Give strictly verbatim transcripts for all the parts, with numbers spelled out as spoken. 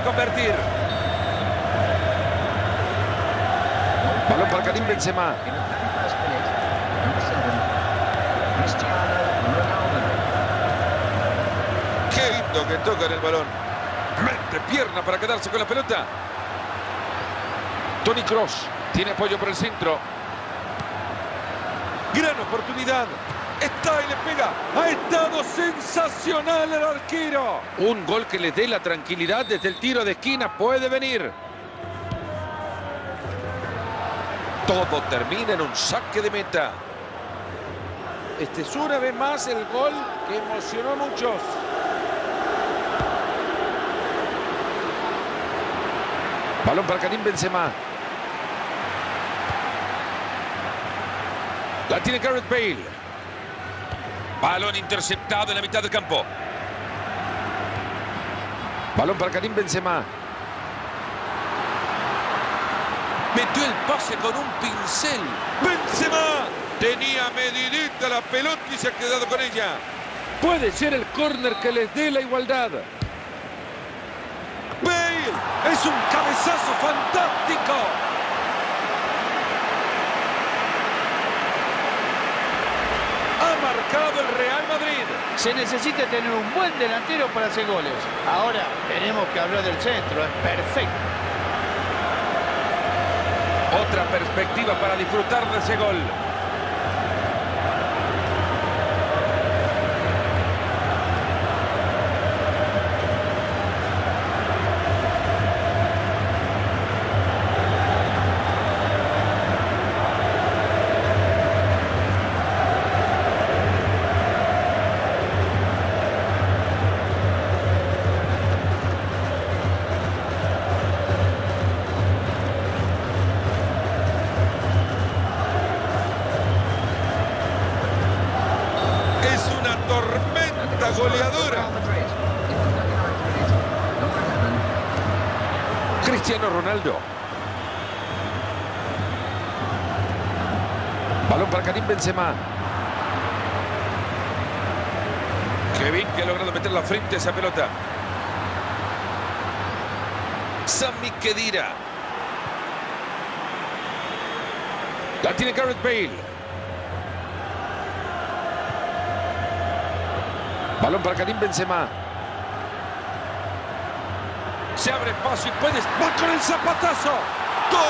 convertir. Balón para Karim Benzema. Qué lindo que toca en el balón. Mete pierna para quedarse con la pelota. Toni Kroos tiene apoyo por el centro. Gran oportunidad. Está y le pega. Ha estado sensacional el arquero. Un gol que le dé la tranquilidad desde el tiro de esquina puede venir. Todo termina en un saque de meta. Este es una vez más el gol que emocionó a muchos. Balón para Karim Benzema. La tiene Gareth Bale. Balón interceptado en la mitad del campo. Balón para Karim Benzema. Metió el pase con un pincel. Benzema tenía medidita la pelota y se ha quedado con ella. Puede ser el córner que les dé la igualdad. Bale es un cabezazo fantástico. Ha marcado el Real Madrid. Se necesita tener un buen delantero para hacer goles. Ahora tenemos que hablar del centro. Es perfecto. Otra perspectiva para disfrutar de ese gol. Goleadora. Cristiano Ronaldo. Balón para Karim Benzema. Qué bien que ha logrado meter la frente a esa pelota. Sami Khedira. La tiene Gareth Bale. Balón para Karim Benzema. Se abre espacio y puede... ¡Va con el zapatazo! ¡Gol!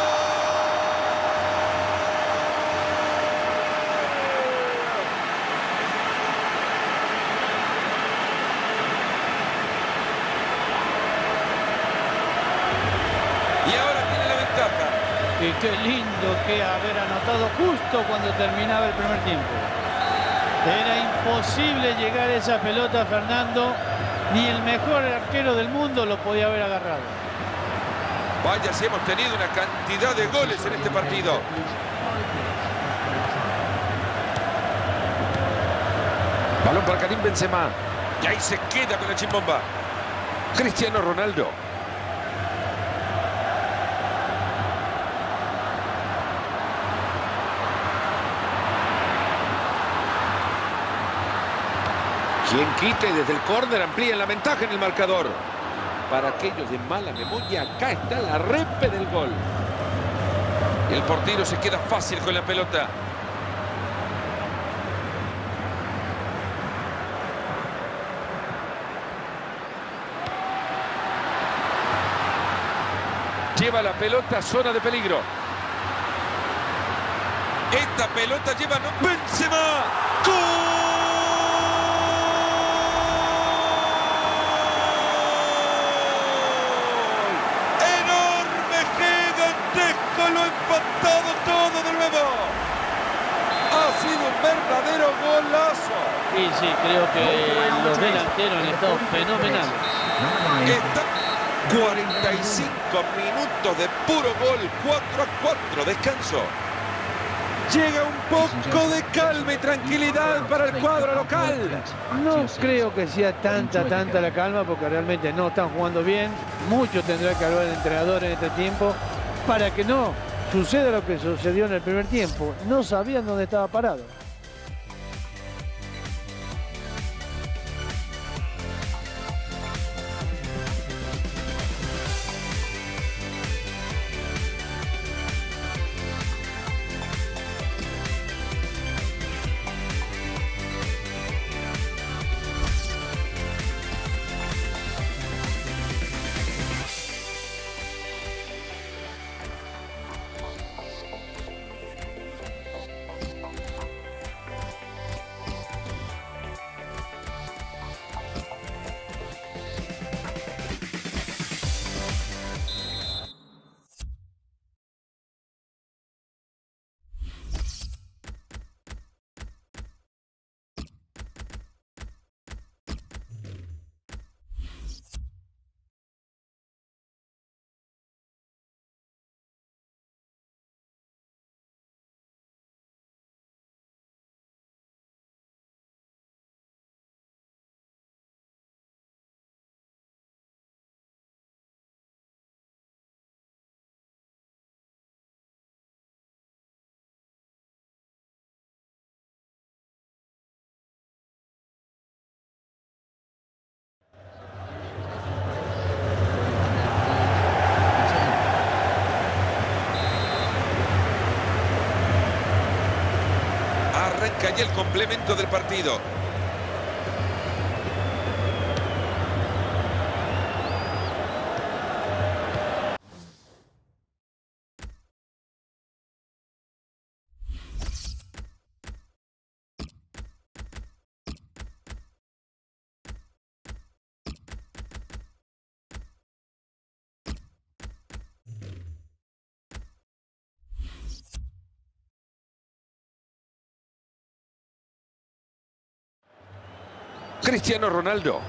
Y ahora tiene la ventaja. Y qué lindo que haber anotado justo cuando terminaba el primer tiempo. Era imposible llegar a esa pelota, Fernando. Ni el mejor arquero del mundo lo podía haber agarrado. Vaya si hemos tenido una cantidad de goles en este partido. Balón para Karim Benzema. Y ahí se queda con la chimbomba. Cristiano Ronaldo. Quien quite desde el córner amplía la ventaja en el marcador. Para aquellos de mala memoria, acá está la repe del gol. El portero se queda fácil con la pelota. Lleva la pelota a zona de peligro. Esta pelota lleva a Benzema. ¡Gol! Lo ha empatado todo de nuevo. Ha sido un verdadero golazo. Y sí, creo que los delanteros han estado fenomenales. Está cuarenta y cinco minutos de puro gol. cuatro a cuatro, descanso. Llega un poco de calma y tranquilidad para el cuadro local. No creo que sea tanta, tanta la calma, porque realmente no están jugando bien. Mucho tendrá que hablar el entrenador en este tiempo para que no suceda lo que sucedió en el primer tiempo. No sabían dónde estaba parado. y el complemento del partido. Cristiano Ronaldo.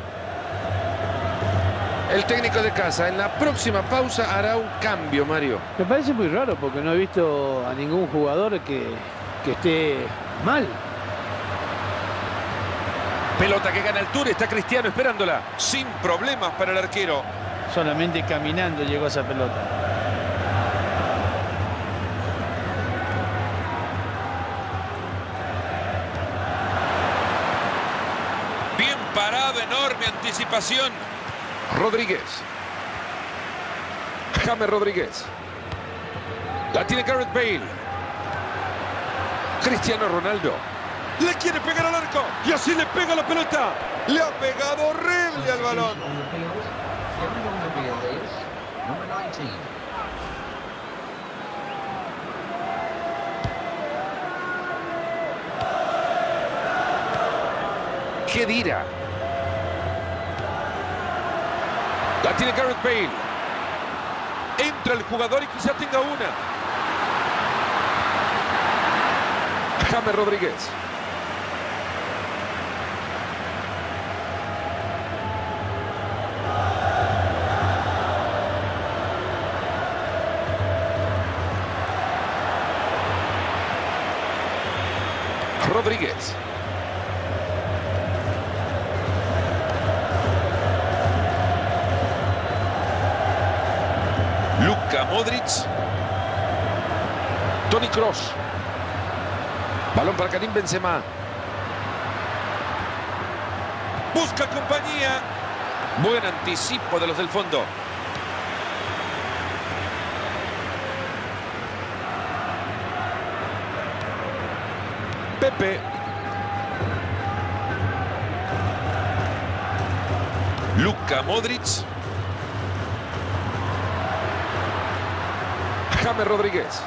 El técnico de casa en la próxima pausa hará un cambio, Mario. Me parece muy raro porque no he visto a ningún jugador que, que esté mal. Pelota que gana altura, está Cristiano esperándola. Sin problemas para el arquero. Solamente caminando llegó esa pelota. Bien parado, enorme anticipación. Rodríguez. James Rodríguez. La tiene Gareth Bale. Cristiano Ronaldo. Le quiere pegar al arco. Y así le pega la pelota. Le ha pegado horrible al balón. ¿Qué dirá? La tiene Gareth Bale. Entra el jugador y quizá tenga una. James Rodríguez. Rodríguez. Luka Modric. Toni Kroos. Balón para Karim Benzema. Busca compañía. Buen anticipo de los del fondo. Pepe. Luka Modric. James Rodríguez.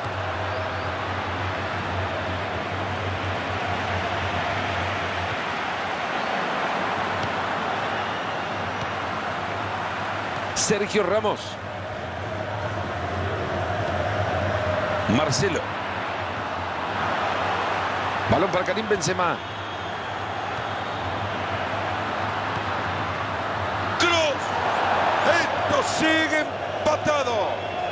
Sergio Ramos. Marcelo. Balón para Karim Benzema. ¡Kroos! Esto sigue empatado.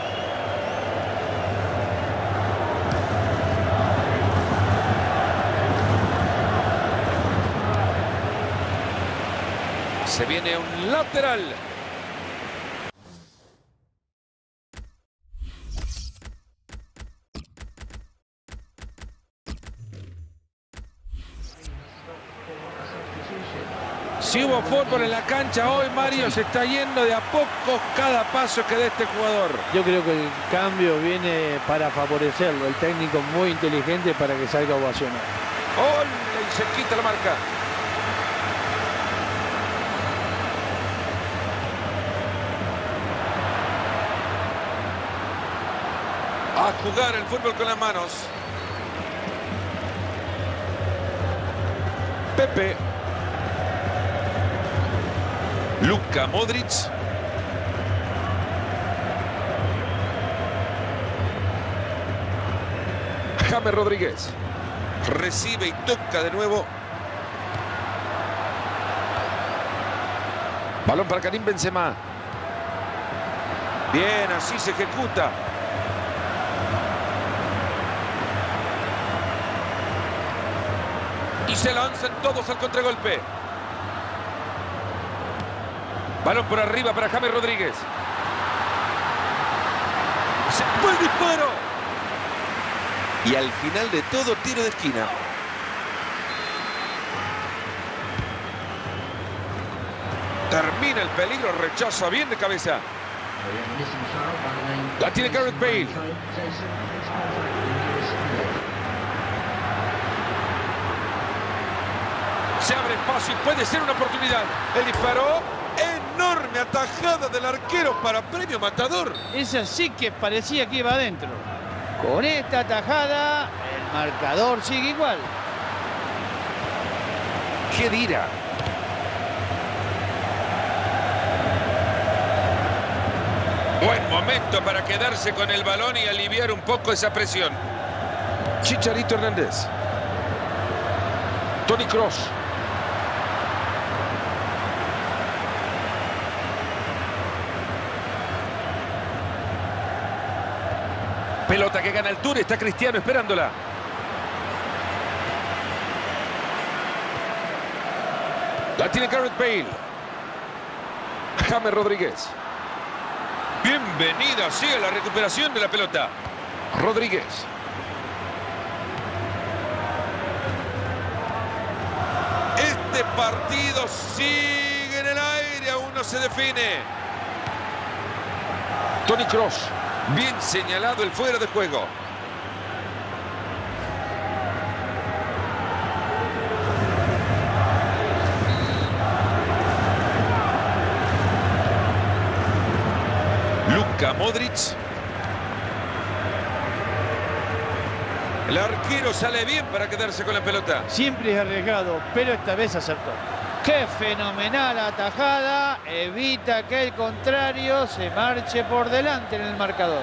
Se viene un lateral. Si hubo fútbol en la cancha hoy, Mario, se está yendo de a poco cada paso que dé este jugador. Yo creo que el cambio viene para favorecerlo. El técnico muy inteligente para que salga ovacionado. ¡Ole! Y se quita la marca. A jugar el fútbol con las manos. Pepe. Luka Modric. James Rodríguez. Recibe y toca de nuevo. Balón para Karim Benzema. Bien, así se ejecuta. Y se lanzan todos al contragolpe. Balón por arriba para James Rodríguez. ¡Se fue el disparo! Y al final de todo, tiro de esquina. Termina el peligro, rechaza bien de cabeza. La tiene Gareth Bale. Se abre espacio y puede ser una oportunidad. El disparo. Enorme atajada del arquero para premio matador. Esa sí que parecía que iba adentro. Con esta atajada, el marcador sigue igual. Khedira. Buen momento para quedarse con el balón y aliviar un poco esa presión. Chicharito Hernández. Toni Kroos. Pelota que gana altura, está Cristiano esperándola. La tiene Gareth Bale. James Rodríguez. Bienvenida, sigue la recuperación de la pelota. Rodríguez. Este partido sigue en el aire, aún no se define. Toni Kroos. Bien señalado el fuera de juego. Luka Modric. El arquero sale bien para quedarse con la pelota. Siempre es arriesgado, pero esta vez acertó. ¡Qué fenomenal atajada! Evita que el contrario se marche por delante en el marcador.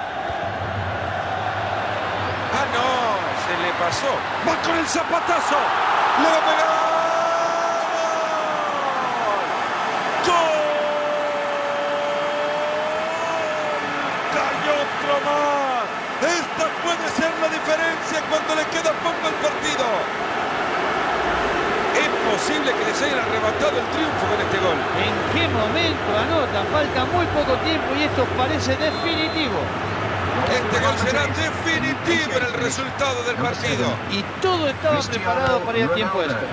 ¡Ah, no! Se le pasó. ¡Va con el zapatazo! ¡Le va a pegar! ¡Gol! ¡Cayó otro más! Esta puede ser la diferencia cuando le queda poco al partido. Es posible que les hayan arrebatado el triunfo con este gol. ¿En qué momento anota? Falta muy poco tiempo y esto parece definitivo. Este gol será definitivo en el resultado del partido. Y todo estaba preparado para ir a tiempo extra.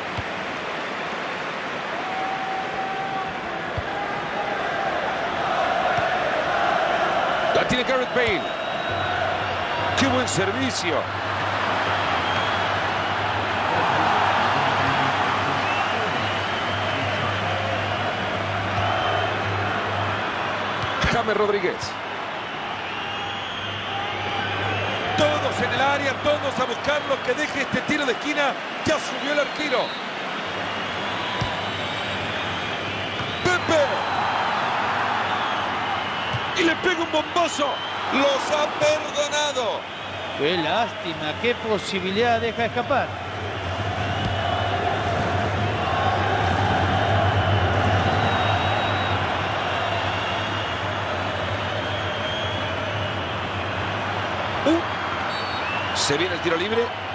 La tiene Gareth Bale. ¡Qué buen servicio! James Rodríguez. Todos en el área, todos a buscarlo, que deje este tiro de esquina. Ya subió el arquero. Pepe. Y le pega un bombazo. Los ha perdonado. Qué lástima, qué posibilidad deja escapar. Uh. Se viene el tiro libre.